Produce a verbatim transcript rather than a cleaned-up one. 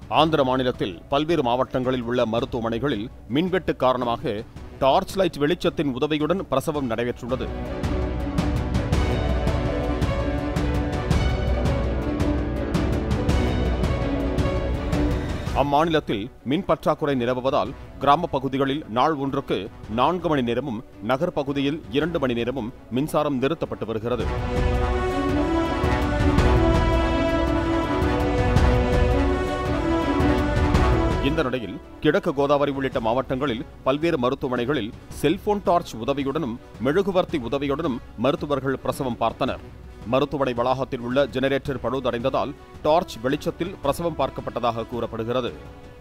ஆந்திர மாநிலத்தில் பல்வேறு மாவட்டங்களில் உள்ள மருத்துவமனைகளில் மின்வெட்டு காரணமாக டார்ச் லைட் வெளிச்சத்தின் உதவியுடன் பிரசவம் நடைபெற்றுள்ளது. அம்மாநிலத்தில் மின் பற்றாக்குறை நிலவுவதால் கிராம பகுதிகளில் நாள் ஒன்றுக்கு நான்கு மணி நேரமும் நகர்ப்பகுதியில் இரண்டு மணி நேரமும் மின்சாரம் நிறுத்தப்பட்டு வருகிறது. இந்த நிலையில் கிழக்கு கோதாவரி உள்ளிட்ட மாவட்டங்களில் பல்வேறு மருத்துவமனைகளில் செல்போன் டார்ச் உதவியுடனும் மெழுகுவர்த்தி உதவியுடனும் மருத்துவர்கள் பிரசவம் பார்த்தனர். மருத்துவமனை வளாகத்தில் உள்ள ஜெனரேட்டர் பழுதடைந்ததால் டார்ச் வெளிச்சத்தில் பிரசவம் பார்க்கப்பட்டதாக கூறப்படுகிறது.